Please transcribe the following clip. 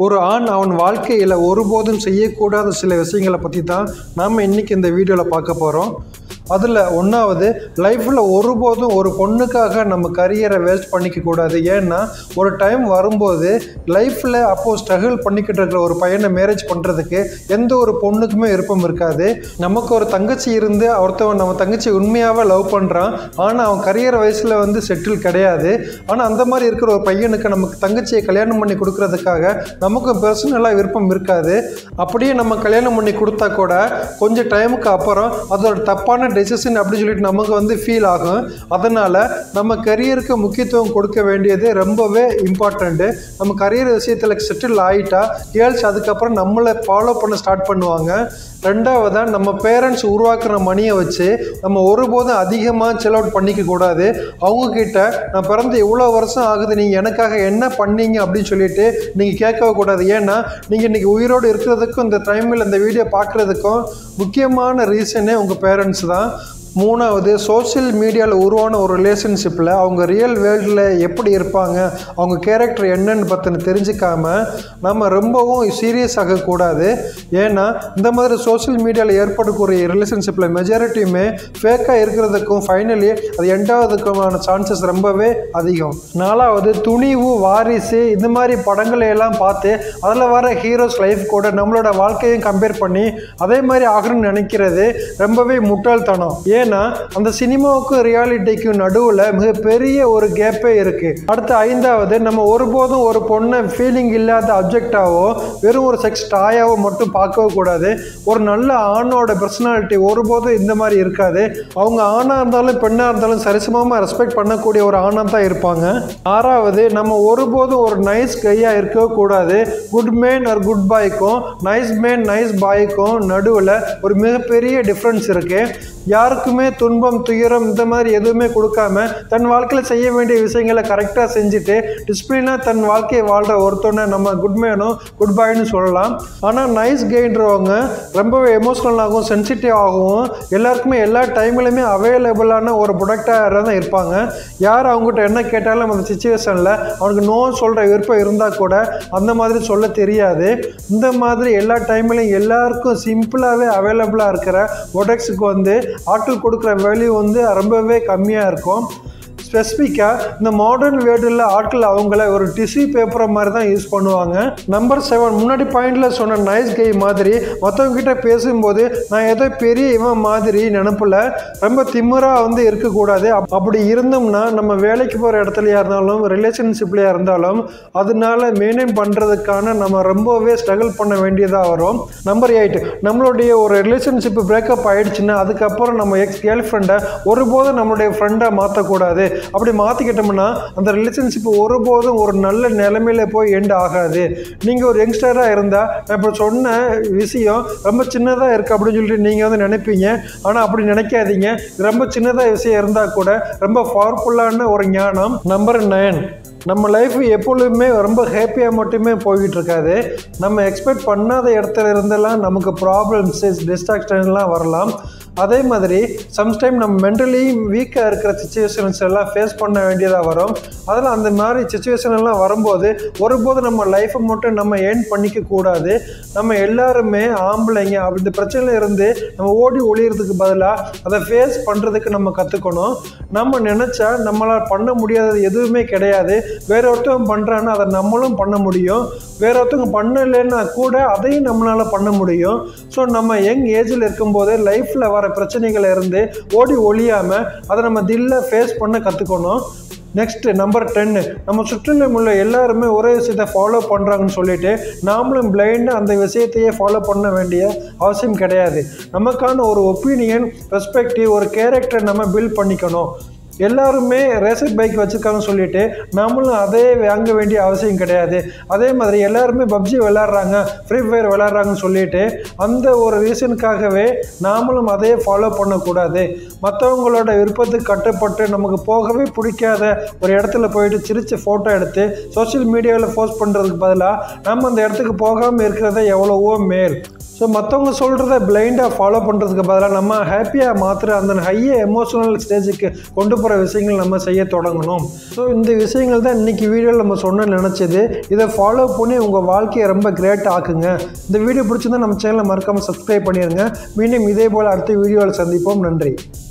ஒரு ஆண் அவன் வாழ்க்கையில் ஒருபோதும் செய்யக்கூடாத சில விஷயங்களை பற்றி தான் நாம் இன்றைக்கி இந்த வீடியோவில் பார்க்க போகிறோம். அதில் ஒன்றாவது, லைஃப்பில் ஒருபோதும் ஒரு பொண்ணுக்காக நம்ம கரியரை வேஸ்ட் பண்ணிக்க கூடாது. ஏன்னா ஒரு டைம் வரும்போது லைஃப்பில் அப்போது ஸ்ட்ரகிள் பண்ணிக்கிட்டு இருக்கிற ஒரு பையனை மேரேஜ் பண்ணுறதுக்கு எந்த ஒரு பொண்ணுக்குமே விருப்பம் இருக்காது. நமக்கு ஒரு தங்கச்சி இருந்து ஒருத்தவன் நம்ம தங்கச்சி உண்மையாகவே லவ் பண்ணுறான், ஆனால் அவன் கரியர் வயசில் செட்டில் கிடையாது. ஆனால் அந்த மாதிரி இருக்கிற ஒரு பையனுக்கு நமக்கு தங்கச்சியை கல்யாணம் பண்ணி கொடுக்கறதுக்காக நமக்கும் பர்சனலாக விருப்பம் இருக்காது. அப்படியே நம்ம கல்யாணம் பண்ணி கொடுத்தா கூட கொஞ்சம் டைமுக்கு அப்புறம் அதோட தப்பான டெசிஷன் அப்படின்னு சொல்லிட்டு நமக்கு ஃபீல் ஆகும். அதனால் நம்ம கரியருக்கு முக்கியத்துவம் கொடுக்க வேண்டியது ரொம்பவே இம்பார்ட்டண்ட்டு. நம்ம கரியர் விஷயத்தில் செட்டில் ஆகிட்டா கேர்ள்ஸ் அதுக்கப்புறம் நம்மளை ஃபாலோ பண்ண ஸ்டார்ட் பண்ணுவாங்க. ரெண்டாவதாக, நம்ம பேரண்ட்ஸ் உருவாக்குற மணியை வச்சு நம்ம ஒருபோதும் அதிகமாக செல் அவுட் பண்ணிக்க கூடாது. அவங்கக்கிட்ட நான் பிறந்து இவ்வளோ வருஷம் ஆகுது, நீங்கள் எனக்காக என்ன பண்ணீங்க அப்படின்னு சொல்லிட்டு நீங்கள் கேட்கவே கூடாது. ஏன்னா நீங்கள் இன்றைக்கி உயிரோடு இருக்கிறதுக்கும் இந்த டைமில் இந்த வீடியோ பார்க்குறதுக்கும் முக்கியமான ரீசனே உங்கள் பேரண்ட்ஸ் தான். மூணாவது, சோஷியல் மீடியாவில் உருவான ஒரு ரிலேஷன்ஷிப்பில் அவங்க ரியல் வேர்ல்டில் எப்படி இருப்பாங்க, அவங்க கேரக்டர் என்னன்னு பற்றின தெரிஞ்சுக்காமல் நம்ம ரொம்பவும் சீரியஸ் ஆகக்கூடாது. ஏன்னா இந்த மாதிரி சோஷியல் மீடியாவில் ஏற்படக்கூடிய ரிலேஷன்ஷிப்பில் மெஜாரிட்டியுமே ஃபேக்காக இருக்கிறதுக்கும் ஃபைனலி அது எண்டாவதுக்குமான சான்சஸ் ரொம்பவே அதிகம். நாலாவது, துணிவு, வாரிசு இந்த மாதிரி படங்களை எல்லாம் பார்த்து அதில் வர ஹீரோஸ் லைஃப் கூட நம்மளோட வாழ்க்கையும் கம்பேர் பண்ணி அதே மாதிரி ஆகணும்னு நினைக்கிறது ரொம்பவே முட்டாள்தனம். ஏன்னா அந்த சினிமாவுக்கும் ரியாலிட்டிக்கும் நடுவில் மிகப்பெரிய ஒரு கேப்பே இருக்குது. அடுத்து ஐந்தாவது, நம்ம ஒருபோதும் ஒரு பொண்ணை ஃபீலிங் இல்லாத அப்ஜெக்டாவோ வெறும் ஒரு செக்ஸ் டாயாவோ மட்டும் பார்க்கவே கூடாது. ஒரு நல்ல ஆணோட பர்சனாலிட்டி ஒருபோதும் இந்த மாதிரி இருக்காது. அவங்க ஆணாக இருந்தாலும் பெண்ணாக இருந்தாலும் சரிசமமாக ரெஸ்பெக்ட் பண்ணக்கூடிய ஒரு ஆணாக தான் இருப்பாங்க. ஆறாவது, நம்ம ஒருபோதும் ஒரு நைஸ் கையாக இருக்கவே கூடாது. குட் மேன் ஆர் குட் பாய்க்கும் நைஸ் மேன் நைஸ் பாய்க்கும் நடுவில் ஒரு மிகப்பெரிய டிஃப்ரென்ஸ் இருக்குது. யாருக்குமே துன்பம் துயரம் இந்த மாதிரி எதுவுமே கொடுக்காம தன் வாழ்க்கையில் செய்ய வேண்டிய விஷயங்களை கரெக்டாக செஞ்சுட்டு டிசிப்ளினாக தன் வாழ்க்கையை வாழ்கிற ஒருத்தனை நம்ம குட் மேனும் குட் பாய்னு சொல்லலாம். ஆனால் நைஸ் கைன்றவங்க ரொம்பவே எமோஷ்னலாகவும் சென்சிட்டிவ் ஆகவும் எல்லாருக்குமே எல்லா டைம்லையுமே அவைலபிளான ஒரு ப்ரொடக்டாக தான் இருப்பாங்க. யார் அவங்ககிட்ட என்ன கேட்டாலும் அந்த சிச்சுவேஷனில் அவனுக்கு நோ சொல்கிற விருப்பம் இருந்தால் கூட அந்த மாதிரி சொல்ல தெரியாது. இந்த மாதிரி எல்லா டைம்லையும் எல்லாருக்கும் சிம்பிளாகவே அவைலபிளாக இருக்கிற ப்ரொடக்ட்ஸுக்கு ஆட்கள் கொடுக்குற வேல்யூ ரொம்பவே கம்மியாக இருக்கும். ஸ்பெசிஃபிக்காக இந்த மாடர்ன் வேர்ல்டில் ஆட்கள் அவங்கள ஒரு டிஷ்யூ பேப்பரை மாதிரி தான் யூஸ் பண்ணுவாங்க. நம்பர் 7, முன்னாடி பாயிண்டில் சொன்ன நைஸ் கை மாதிரி மற்றவங்ககிட்ட பேசும்போது நான் ஏதோ பெரிய இவன் மாதிரி நினப்பில் ரொம்ப திமிராக இருக்கக்கூடாது. அப்படி இருந்தோம்னா நம்ம வேலைக்கு போகிற இடத்துலையா இருந்தாலும் ரிலேஷன்ஷிப்லையாக இருந்தாலும் அதனால மெயின்டைன் பண்ணுறதுக்கான நம்ம ரொம்பவே ஸ்ட்ரகிள் பண்ண வேண்டியதாக வரும். நம்பர் 8, நம்மளுடைய ஒரு ரிலேஷன்ஷிப் பிரேக்கப் ஆகிடுச்சுன்னா அதுக்கப்புறம் நம்ம எக்ஸ் கேர்ள் ஃப்ரெண்டை ஒருபோதும் நம்மளுடைய ஃப்ரெண்டாக மாற்றக்கூடாது. அப்படி மாற்றிக்கிட்டோம்னா அந்த ரிலேஷன்ஷிப் ஒருபோதும் ஒரு நல்ல நிலைமையில போய் எண்ட் ஆகாது. நீங்கள் ஒரு யங்ஸ்டராக இருந்தால் நான் இப்போ சொன்ன விஷயம் ரொம்ப சின்னதாக இருக்குது அப்படின்னு சொல்லிட்டு நீங்கள் நினைப்பீங்க. ஆனால் அப்படி நினைக்காதீங்க. ரொம்ப சின்னதாக விஷயம் இருந்தால் கூட ரொம்ப பவர்ஃபுல்லான ஒரு ஞானம். நம்பர் 9, நம்ம லைஃப் எப்பொழுதுமே ரொம்ப ஹாப்பியாக மட்டுமே போய்கிட்டு இருக்காது. நம்ம எக்ஸ்பெக்ட் பண்ணாத இடத்துல இருந்தெல்லாம் நமக்கு ப்ராப்ளம்ஸு டிஸ்ட்ராக்ஷன்லாம் வரலாம். அதே மாதிரி சம்டைம் நம்ம மென்டலி வீக்காக இருக்கிற சிச்சுவேஷன்ஸ் எல்லாம் ஃபேஸ் பண்ண வேண்டியதாக வரும். அதில் அந்த மாதிரி சிச்சுவேஷன் எல்லாம் வரும்போது ஒருபோது நம்ம லைஃப்பை மட்டும் நம்ம ஏர்ன் பண்ணிக்க கூடாது. நம்ம எல்லாருமே ஆம்பளைங்க. அப்படி இந்த பிரச்சனையில் இருந்து நம்ம ஓடி ஒளியறதுக்கு பதிலாக அதை ஃபேஸ் பண்ணுறதுக்கு நம்ம கற்றுக்கணும். நம்ம நினச்சா நம்மளால் பண்ண முடியாதது எதுவுமே கிடையாது. வேற ஒருத்தவங்க பண்ணுறான்னா அதை நம்மளும் பண்ண முடியும். வேற ஒருத்தவங்க பண்ணலைன்னா கூட அதையும் நம்மளால் பண்ண முடியும். ஸோ நம்ம யங் ஏஜில் இருக்கும்போது லைஃப்பில் வர பிரச்சனைகளை இருந்து ஓடி ஒழியாமல் அதை நம்ம தில்ல ஃபேஸ் பண்ண கற்றுக்கணும். நெக்ஸ்ட் நம்பர் 10, நம்ம சுற்றிலும் உள்ள எல்லாருமே ஒரே விஷயத்தை ஃபாலோ பண்ணுறாங்கன்னு சொல்லிட்டு நாமளும் பிளைண்டாக அந்த விஷயத்தையே ஃபாலோ பண்ண வேண்டிய அவசியம் கிடையாது. நமக்கான ஒரு ஒப்பீனியன், பெர்ஸ்பெக்டிவ், ஒரு கேரக்டரை நம்ம பில்ட் பண்ணிக்கணும். எல்லாருமே ரேசர் பைக் வச்சுருக்காங்கன்னு சொல்லிட்டு நம்மளும் அதே வாங்க வேண்டிய அவசியம் கிடையாது. அதே மாதிரி எல்லாருமே பப்ஜி விளையாடுறாங்க, ஃப்ரீ ஃபயர் விளையாடுறாங்கன்னு சொல்லிட்டு அந்த ஒரு ரீசனுக்காகவே நாமளும் அதே ஃபாலோ பண்ணக்கூடாது. மற்றவங்களோட விருப்பத்துக்கு கட்டுப்பட்டு நமக்கு போகவே பிடிக்காத ஒரு இடத்துல போயிட்டு சிரித்து ஃபோட்டோ எடுத்து சோஷியல் மீடியாவில் போஸ்ட் பண்ணுறதுக்கு பதிலாக நம்ம அந்த இடத்துக்கு போகாமல் இருக்கிறத எவ்வளவோ மேல். ஸோ மற்றவங்க சொல்கிறத பிளைண்டாக ஃபாலோ பண்ணுறதுக்கு பதிலாக நம்ம ஹாப்பியாக மாற்றுற அந்த ஹையை எமோஷனல் ஸ்டேஜுக்கு கொண்டு போகிற போகிற விஷயங்கள் நம்ம செய்ய தொடங்கணும். ஸோ இந்த விஷயங்கள் தான் இன்றைக்கி வீடியோவில் நம்ம சொன்ன நினச்சது. இதை ஃபாலோ பண்ணி உங்கள் வாழ்க்கையை ரொம்ப கிரேட் ஆக்குங்க. இந்த வீடியோ பிடிச்சிருந்தா நம்ம சேனலை மறக்காமல் சப்ஸ்கிரைப் பண்ணிடுங்க. மீண்டும் இதே போல் அடுத்த வீடியோவில் சந்திப்போம். நன்றி.